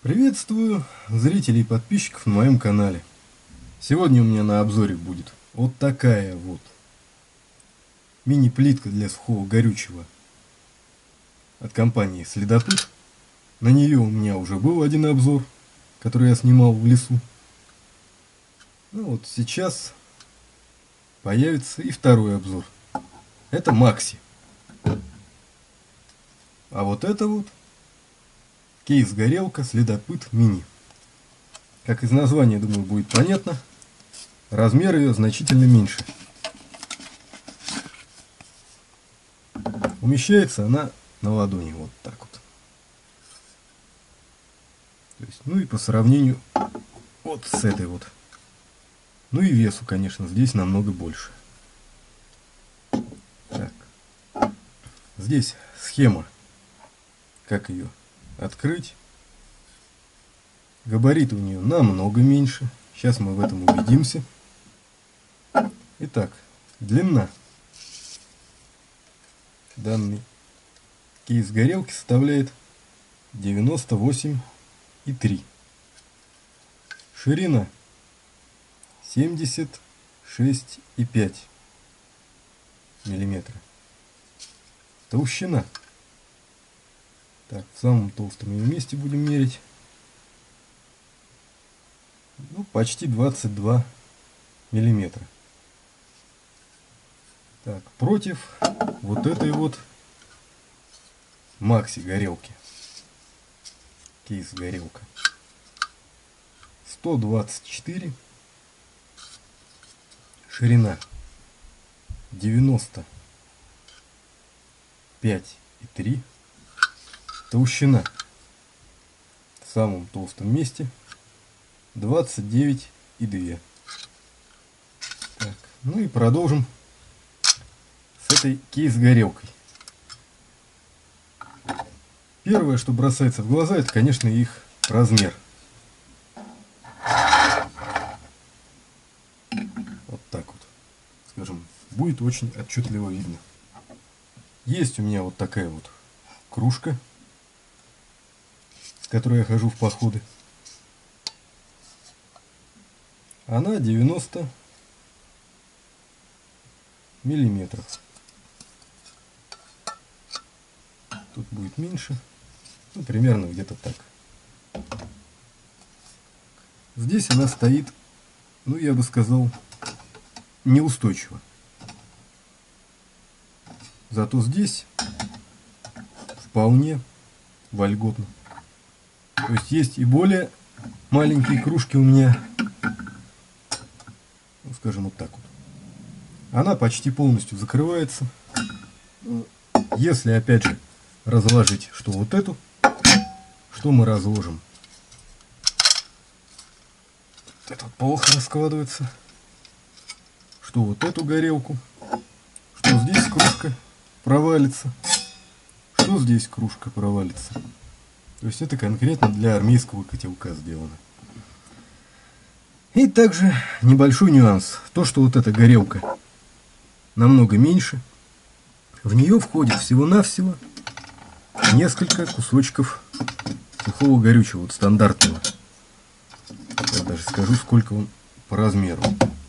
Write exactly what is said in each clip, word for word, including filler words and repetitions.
Приветствую зрителей и подписчиков на моем канале. Сегодня у меня на обзоре будет вот такая вот мини-плитка для сухого горючего от компании Следопыт. На нее у меня уже был один обзор, который я снимал в лесу. Ну вот сейчас появится и второй обзор. Это Макси. А вот это вот кейс-горелка Следопыт Мини. Как из названия, думаю, будет понятно, размер ее значительно меньше. Умещается она на ладони вот так вот. То есть, ну и по сравнению вот с этой вот. Ну и весу, конечно, здесь намного больше. Так. Здесь схема, как ее открыть. Габариты у нее намного меньше. Сейчас мы в этом убедимся. Итак, длина данной кейс горелки составляет девяносто восемь и три. Ширина семьдесят шесть и пять миллиметра. Толщина. Так, в самом толстом ее месте будем мерить. Ну, почти двадцать два миллиметра. Так, против вот этой вот Макси горелки. Кейс горелка. сто двадцать четыре. Ширина девяносто пять и три. Толщина в самом толстом месте двадцать девять и два. Так, ну и продолжим с этой кейс-горелкой. Первое, что бросается в глаза, это, конечно, их размер. Вот так вот, скажем, будет очень отчетливо видно. Есть у меня вот такая вот кружка, с которой я хожу в походы. Она девяносто миллиметров. Тут будет меньше. Ну, примерно где-то так. Здесь она стоит, ну, я бы сказал, неустойчиво. Зато здесь вполне вольготно. То есть есть и более маленькие кружки у меня. Ну, скажем вот так вот. Она почти полностью закрывается. Если опять же разложить, что вот эту, что мы разложим. Вот это вот плохо раскладывается. Что вот эту горелку, что здесь кружка провалится, что здесь кружка провалится. То есть это конкретно для армейского котелка сделано. И также небольшой нюанс. То, что вот эта горелка намного меньше, в нее входит всего-навсего несколько кусочков сухого горючего, вот стандартного. Я даже скажу, сколько он по размеру.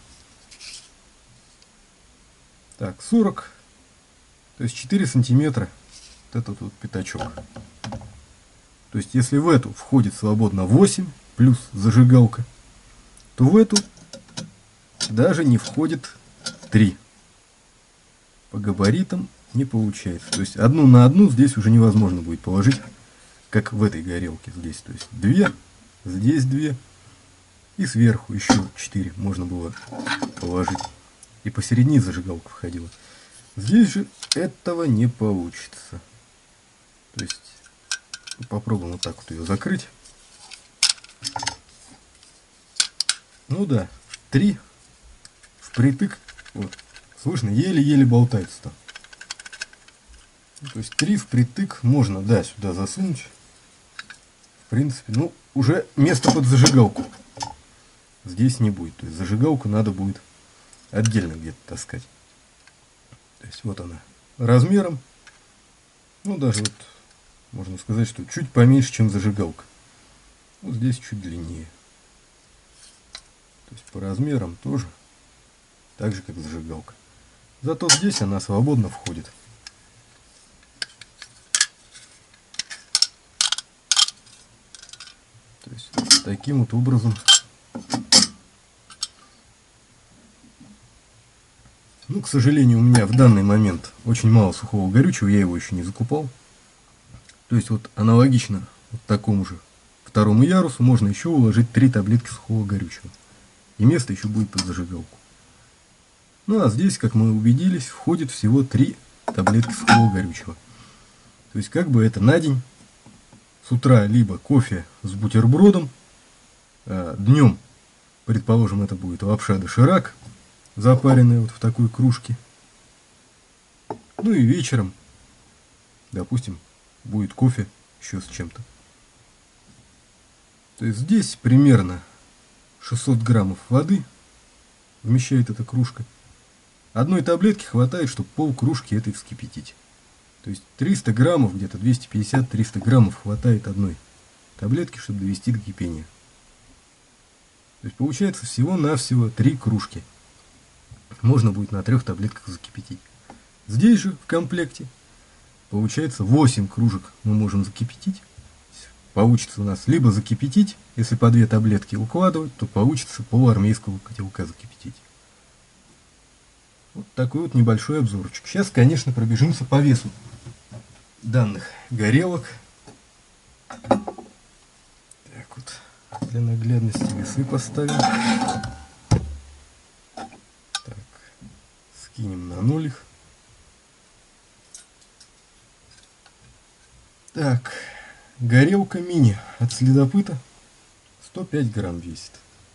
Так, сорок, то есть четыре сантиметра вот этот вот пятачок. То есть если в эту входит свободно восемь, плюс зажигалка, то в эту даже не входит три. По габаритам не получается. То есть одну на одну здесь уже невозможно будет положить, как в этой горелке здесь. То есть две, здесь две, и сверху еще четыре можно было положить. И посередине зажигалка входила. Здесь же этого не получится. То есть попробуем вот так вот ее закрыть. Ну да, три впритык. Вот, слышно, еле-еле болтается там. То есть три впритык можно, да, сюда засунуть. В принципе, ну, уже место под зажигалку здесь не будет. То есть зажигалку надо будет отдельно где-то таскать. То есть вот она размером. Ну, даже вот можно сказать, что чуть поменьше, чем зажигалка. Вот здесь чуть длиннее. То есть по размерам тоже так же, как зажигалка. Зато здесь она свободно входит. То есть вот таким вот образом. Ну, к сожалению, у меня в данный момент очень мало сухого горючего, я его еще не закупал. То есть вот аналогично вот такому же второму ярусу можно еще уложить три таблетки сухого горючего. И место еще будет под зажигалку. Ну а здесь, как мы убедились, входит всего три таблетки сухого горючего. То есть как бы это на день. С утра либо кофе с бутербродом. А днем, предположим, это будет лапша доширак, запаренная вот в такой кружке. Ну и вечером, допустим, будет кофе еще с чем-то. То есть здесь примерно шестьсот граммов воды вмещает эта кружка. Одной таблетки хватает, чтобы пол кружки этой вскипятить. То есть триста граммов, где-то двести пятьдесят - триста граммов хватает одной таблетки, чтобы довести до кипения. То есть получается всего-навсего три кружки. Можно будет на трех таблетках закипятить. Здесь же в комплекте получается восемь кружек мы можем закипятить. Получится у нас либо закипятить, если по две таблетки укладывать, то получится полуармейского котелка закипятить. Вот такой вот небольшой обзорчик. Сейчас, конечно, пробежимся по весу данных горелок. Так вот, для наглядности весы поставим. Так, скинем на ноль их. Так, горелка мини от Следопыта сто пять грамм весит.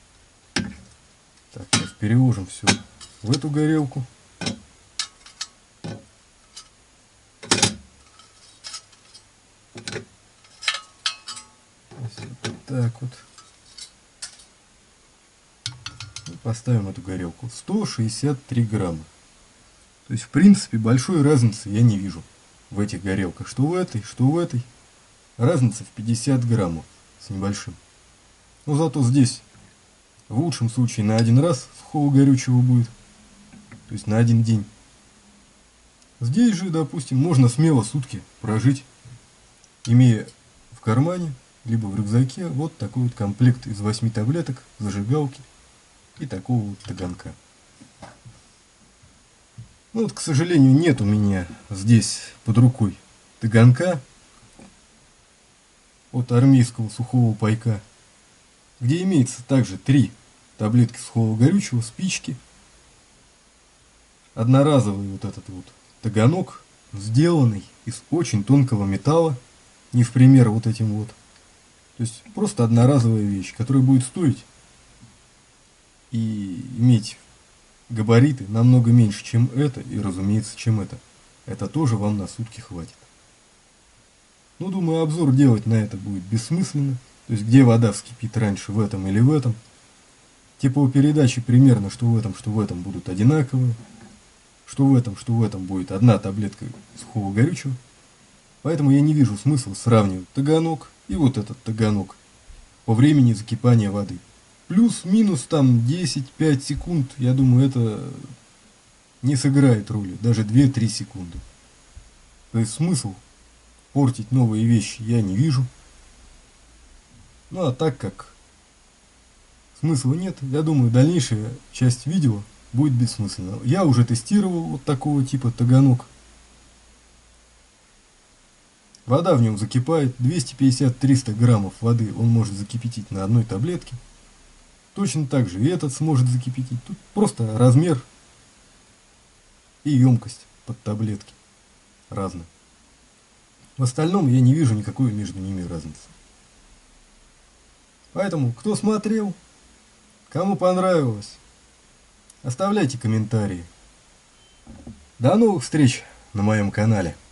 Так, сейчас переложим все в эту горелку. Так вот. И поставим эту горелку. сто шестьдесят три грамма. То есть, в принципе, большой разницы я не вижу в этих горелках. Что в этой, что в этой. Разница в пятьдесят граммов с небольшим. Но зато здесь в лучшем случае на один раз сухого горючего будет. То есть на один день. Здесь же, допустим, можно смело сутки прожить, имея в кармане либо в рюкзаке вот такой вот комплект из восьми таблеток, зажигалки и такого вот таганка. Ну вот, к сожалению, нет у меня здесь под рукой таганка от армейского сухого пайка, где имеется также три таблетки сухого горючего, спички, одноразовый вот этот вот таганок, сделанный из очень тонкого металла, не в пример вот этим вот. То есть просто одноразовая вещь, которая будет стоить и иметь габариты намного меньше, чем это, и, разумеется, чем это. Это тоже вам на сутки хватит. Ну, думаю, обзор делать на это будет бессмысленно. То есть, где вода вскипит раньше, в этом или в этом. Теплопередачи примерно, что в этом, что в этом будут одинаковые. Что в этом, что в этом будет одна таблетка сухого горючего. Поэтому я не вижу смысла сравнивать таганок и вот этот таганок по времени закипания воды. Плюс-минус там десять-пять секунд, я думаю, это не сыграет роли, даже две-три секунды. То есть смысл портить новые вещи я не вижу. Ну а так как смысла нет, я думаю, дальнейшая часть видео будет бессмысленна. Я уже тестировал вот такого типа таганок. Вода в нем закипает, двести пятьдесят - триста граммов воды он может закипятить на одной таблетке. Точно так же и этот сможет закипятить. Тут просто размер и емкость под таблетки разные. В остальном я не вижу никакой между ними разницы. Поэтому, кто смотрел, кому понравилось, оставляйте комментарии. До новых встреч на моем канале.